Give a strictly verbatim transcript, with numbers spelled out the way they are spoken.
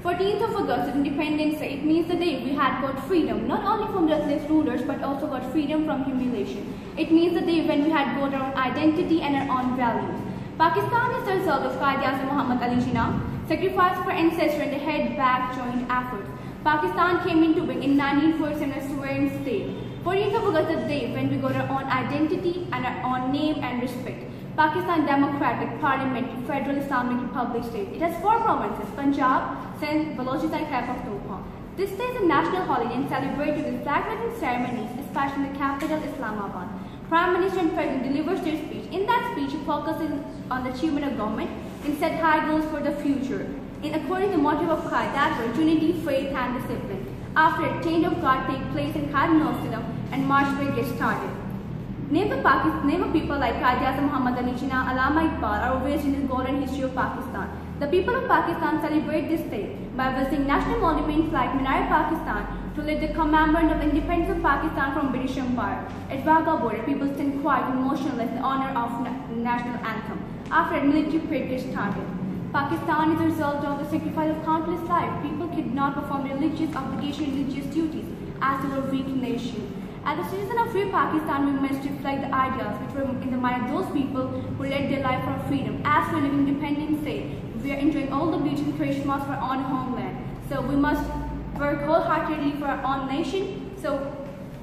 fourteenth of August, Independence Day, it means the day we had got freedom, not only from ruthless rulers, but also got freedom from humiliation. It means the day when we had got our own identity and our own values. Pakistan is the result of Quaid-e-Azam Muhammad Ali Jinnah, sacrifice of our ancestors and the head-back joint efforts. Pakistan came into being in nineteen forty-seven as a sovereign state. fourteenth of August is the day when we got our own identity and our own name and respect. Pakistan Democratic Parliament Federal Islamic Republic state. It has four provinces: Punjab, Sindh, Balochistan, Khyber Pakhtunkhwa. This day is a national holiday and celebrated with flag-raising ceremonies, especially in the capital Islamabad. Prime Minister and President delivers their speech. In that speech, he focuses on the achievement of government and set high goals for the future. In according to the motto of Quaid, that were unity, faith, and discipline. After a change of guard takes place in Khyber Pakhtunkhwa and March break gets started. Name of, Pakistan, name of people like Quaid-e-Azam Muhammad Ali Jinnah, Allama Iqbal are raised in the golden history of Pakistan. The people of Pakistan celebrate this day by visiting national monuments like Minar-e-Pakistan to let the commemorate of independence of Pakistan from British Empire. At Wagah border, people stand quiet and motionless in honor of the national anthem after a military parade gets started. Pakistan is a result of the sacrifice of countless lives. People could not perform religious obligations, religious duties as they were a weak nation. As a citizen of free Pakistan, we must reflect the ideas which were in the mind of those people who led their life for freedom. As we live in Independence Day, we are enjoying all the beauty and charisma for our own homeland. So we must work wholeheartedly for our own nation. So